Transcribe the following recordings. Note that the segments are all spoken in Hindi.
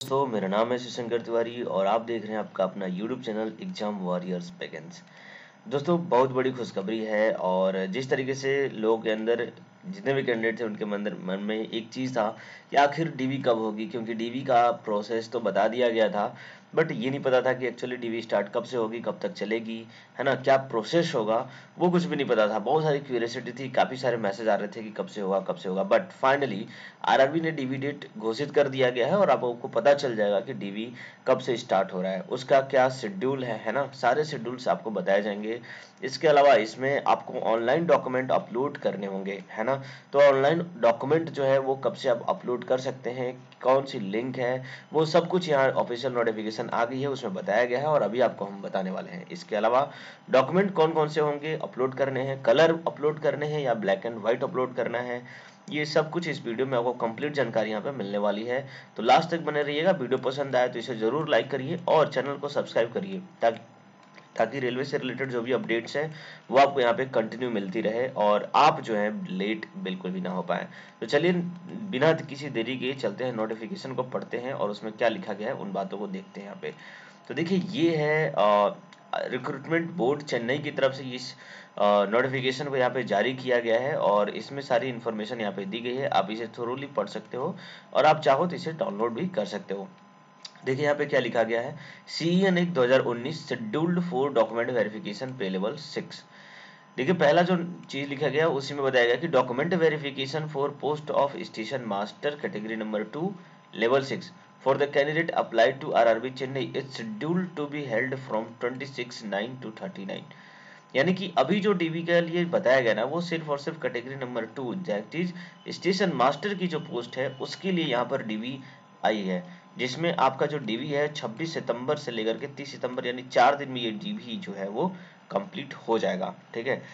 दोस्तों, मेरा नाम है शिवशंकर तिवारी और आप देख रहे हैं आपका अपना यूट्यूब चैनल एग्जाम वॉरियर्स बैगेंस। दोस्तों, बहुत बड़ी खुशखबरी है और जिस तरीके से लोगों के अंदर जितने भी कैंडिडेट थे उनके मन में एक चीज़ था कि आखिर डीवी कब होगी, क्योंकि डीवी का प्रोसेस तो बता दिया गया था बट ये नहीं पता था कि एक्चुअली डीवी स्टार्ट कब से होगी, कब तक चलेगी, है ना, क्या प्रोसेस होगा, वो कुछ भी नहीं पता था। बहुत सारी क्यूरियोसिटी थी, काफ़ी सारे मैसेज आ रहे थे कि कब से होगा कब से होगा, बट फाइनली आरआरबी ने डीवी डेट घोषित कर दिया गया है और आपको पता चल जाएगा कि डीवी कब से स्टार्ट हो रहा है, उसका क्या शेड्यूल है ना, सारे शेड्यूल्स आपको बताए जाएंगे। इसके अलावा इसमें आपको ऑनलाइन डॉक्यूमेंट अपलोड करने होंगे, है ना। तो ऑनलाइन डॉक्यूमेंट जो है वो कब से आप अपलोड कर सकते हैं, कौन सी लिंक है, वो सब कुछ यहाँ ऑफिशियल नोटिफिकेशन आ गई है, उसमें बताया गया है और अभी आपको हम बताने वाले हैं। इसके अलावा डॉक्यूमेंट कौन कौन से होंगे अपलोड करने हैं, कलर अपलोड करने हैं या ब्लैक एंड व्हाइट अपलोड करना है, ये सब कुछ इस वीडियो में आपको कंप्लीट जानकारी यहाँ पे मिलने वाली है। तो लास्ट तक बने रहिएगा। वीडियो पसंद आए तो इसे जरूर लाइक करिए और चैनल को सब्सक्राइब करिए ताकि ताकि रेलवे से रिलेटेड जो भी अपडेट्स हैं वो आपको यहाँ पे कंटिन्यू मिलती रहे और आप जो है लेट बिल्कुल भी ना हो पाए। तो चलिए बिना किसी देरी के चलते हैं, नोटिफिकेशन को पढ़ते हैं और उसमें क्या लिखा गया है उन बातों को देखते हैं यहाँ पे। तो देखिए, ये है रिक्रूटमेंट बोर्ड चेन्नई की तरफ से इस नोटिफिकेशन को यहाँ पे जारी किया गया है और इसमें सारी इन्फॉर्मेशन यहाँ पे दी गई है। आप इसे थोरोली पढ़ सकते हो और आप चाहो तो इसे डाउनलोड भी कर सकते हो। देखिए यहाँ पे क्या लिखा गया है, CEN 2019 scheduled for document verification pay level 6। देखिए पहला जो चीज लिखा गया उसी में बताया गया कि document verification for post of station master category number 2 level 6 for the candidate applied to RRB Chennai is scheduled to be held from 26/9 to 39। यानी कि अभी जो डीवी के लिए बताया गया ना वो सिर्फ और सिर्फ category number 2 that is station master की जो पोस्ट है उसके लिए यहाँ पर डीवी आई है, जिसमें आपका जो डीवी है 26 सितंबर से लेकर के 30 सितंबर यानी 4 दिन में ये डीवी जो है वो कंप्लीट हो जाएगा। ठीक है,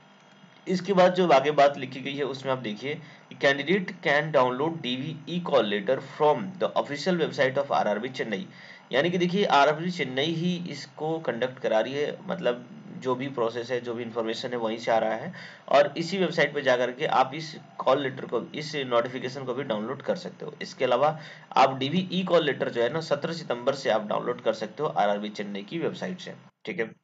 इसके बाद जो आगे बात लिखी गई है उसमें आप देखिए कि candidate can download DV E call letter from the official website of RRB Chennai. यानी कि देखिए आरआरबी चेन्नई ही इसको कंडक्ट करा रही है, मतलब जो भी प्रोसेस है जो भी इंफॉर्मेशन है वहीं से आ रहा है और इसी वेबसाइट पे जाकर के आप इस कॉल लेटर को, इस नोटिफिकेशन को भी डाउनलोड कर सकते हो। इसके अलावा आप डीवी ई कॉल लेटर जो है ना 17 सितंबर से आप डाउनलोड कर सकते हो आरआरबी चेन्नई की वेबसाइट से। ठीक है,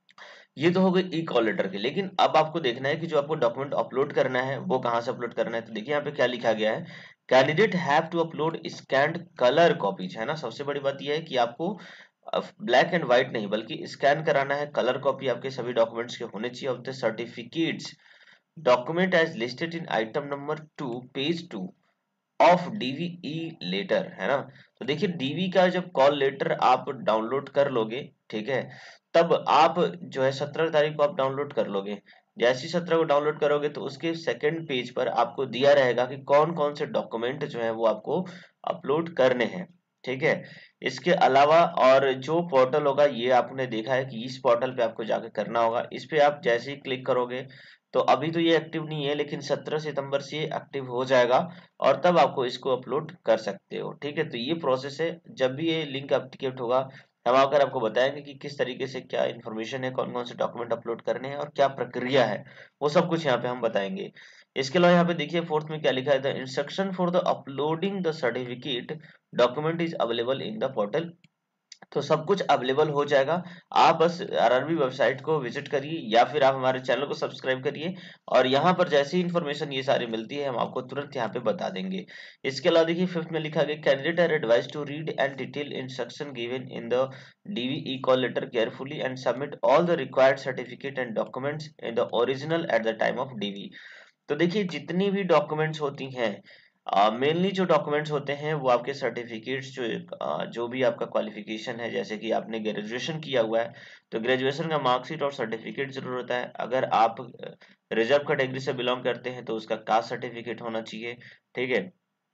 ये तो हो गई ई कॉल लेटर की, लेकिन अब आपको देखना है कि जो आपको डॉक्यूमेंट अपलोड करना है वो कहाँ से अपलोड करना है। तो देखिए यहाँ पे क्या लिखा गया है, candidate have to upload scanned colour copies, है ना। सबसे बड़ी बात यह है कि आपको ब्लैक एंड व्हाइट नहीं बल्कि स्कैन कराना है, कलर कॉपी आपके सभी डॉक्यूमेंट्स के होने चाहिए of the certificates document as listed in item number 2 page 2 of DVE letter, है ना। तो देखिए डीवी का जब कॉल लेटर आप डाउनलोड कर लोगे, ठीक है, तब आप जो है 17 तारीख को आप डाउनलोड कर लोगे। जैसे ही 17 को डाउनलोड करोगे तो उसके सेकंड पेज पर आपको दिया रहेगा कि कौन कौन से डॉक्यूमेंट जो है वो आपको अपलोड करने हैं। ठीक है, इसके अलावा और जो पोर्टल होगा ये आपने देखा है कि इस पोर्टल पे आपको जाके करना होगा। इस पे आप जैसे ही क्लिक करोगे तो अभी तो ये एक्टिव नहीं है लेकिन 17 सितंबर से ये एक्टिव हो जाएगा और तब आपको इसको अपलोड कर सकते हो। ठीक है, तो ये प्रोसेस है, जब भी ये लिंक एक्टिवेट होगा हम आकर आपको बताएंगे कि किस तरीके से क्या इन्फॉर्मेशन है, कौन कौन से डॉक्यूमेंट अपलोड करने हैं और क्या प्रक्रिया है, वो सब कुछ यहाँ पे हम बताएंगे। इसके अलावा यहाँ पे देखिए फोर्थ में क्या लिखा है, the instruction for the uploading the certificate document is available in the portal. तो सब कुछ अवेलेबल हो जाएगा, आप बस आरआरबी वेबसाइट को विजिट करिए या फिर आप हमारे चैनल को सब्सक्राइब करिए और यहाँ पर जैसी इन्फॉर्मेशन ये सारी मिलती है हम आपको तुरंत यहाँ पे बता देंगे। इसके अलावा देखिए फिफ्थ में लिखा गया, candidate are advise to read and detail instruction given in the DVE call letter carefully and submit all the required certificate and documents in the original at the time of DV. तो देखिए जितनी भी डॉक्यूमेंट्स होती हैं, मेनली जो डॉक्यूमेंट्स होते हैं वो आपके सर्टिफिकेट्स, जो भी आपका क्वालिफिकेशन है, जैसे कि आपने ग्रेजुएशन किया हुआ है तो ग्रेजुएशन का मार्कशीट और सर्टिफिकेट जरूर होता है। अगर आप रिजर्व कैटेगरी से बिलोंग करते हैं तो उसका कास्ट सर्टिफिकेट होना चाहिए। ठीक है,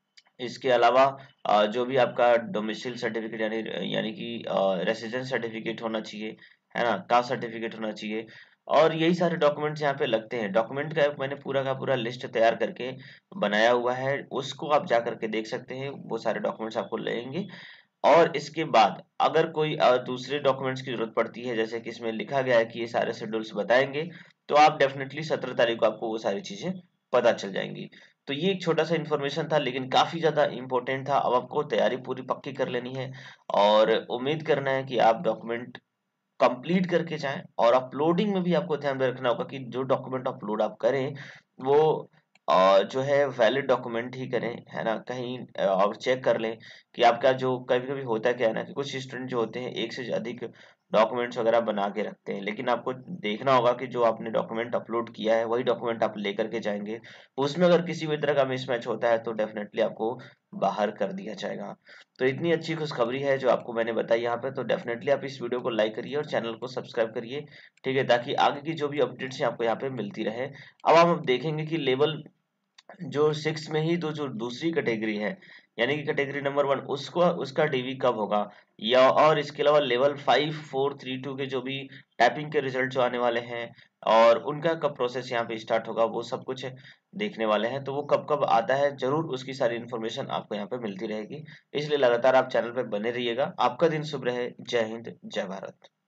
इसके अलावा जो भी आपका डोमिसाइल सर्टिफिकेट यानी यानी कि रेसिडेंस सर्टिफिकेट होना चाहिए, है ना, कास्ट सर्टिफिकेट होना चाहिए और यही सारे डॉक्यूमेंट्स यहाँ पे लगते हैं। डॉक्यूमेंट का मैंने पूरा का पूरा लिस्ट तैयार करके बनाया हुआ है, उसको आप जा करके देख सकते हैं, वो सारे डॉक्यूमेंट्स आपको लगेंगे। और इसके बाद अगर कोई दूसरे डॉक्यूमेंट्स की जरूरत पड़ती है, जैसे कि इसमें लिखा गया है कि ये सारे शेड्यूल्स बताएंगे, तो आप डेफिनेटली 17 तारीख को आपको वो सारी चीजें पता चल जाएंगी। तो ये एक छोटा सा इन्फॉर्मेशन था, लेकिन काफी ज्यादा इंपॉर्टेंट था। अब आपको तैयारी पूरी पक्की कर लेनी है और उम्मीद करना है कि आप डॉक्यूमेंट कंप्लीट करके जाएं। और अपलोडिंग में भी आपको ध्यान में रखना होगा कि जो डॉक्यूमेंट अपलोड आप करें वो जो है वैलिड डॉक्यूमेंट ही करें, है ना। कहीं और चेक कर लें कि आपका जो कभी कभी होता है क्या है ना, कि कुछ स्टूडेंट जो होते हैं एक से अधिक डॉक्यूमेंट्स वगैरह बना के रखते हैं, लेकिन आपको देखना होगा कि जो आपने डॉक्यूमेंट अपलोड किया है वही डॉक्यूमेंट आप लेकर के जाएंगे। उसमें अगर किसी भी तरह का मिसमैच होता है तो डेफिनेटली आपको बाहर कर दिया जाएगा। तो इतनी अच्छी खुशखबरी है जो आपको मैंने बताई यहाँ पे, तो डेफिनेटली आप इस वीडियो को लाइक करिए और चैनल को सब्सक्राइब करिए, ठीक है, ताकि आगे की जो भी अपडेट्स हैं आपको यहाँ पे मिलती रहे। अब हम देखेंगे कि लेवल जो 6 में ही जो दूसरी कैटेगरी है, यानी कि कैटेगरी नंबर 1, उसको उसका डीवी कब होगा, या और इसके अलावा लेवल 5 4 3 2 के जो भी टाइपिंग के रिजल्ट जो आने वाले हैं और उनका कब प्रोसेस यहाँ पे स्टार्ट होगा, वो सब कुछ देखने वाले हैं। तो वो कब कब आता है, जरूर उसकी सारी इन्फॉर्मेशन आपको यहाँ पे मिलती रहेगी। इसलिए लगातार आप चैनल पे बने रहिएगा। आपका दिन शुभ रहे। जय हिंद, जय भारत।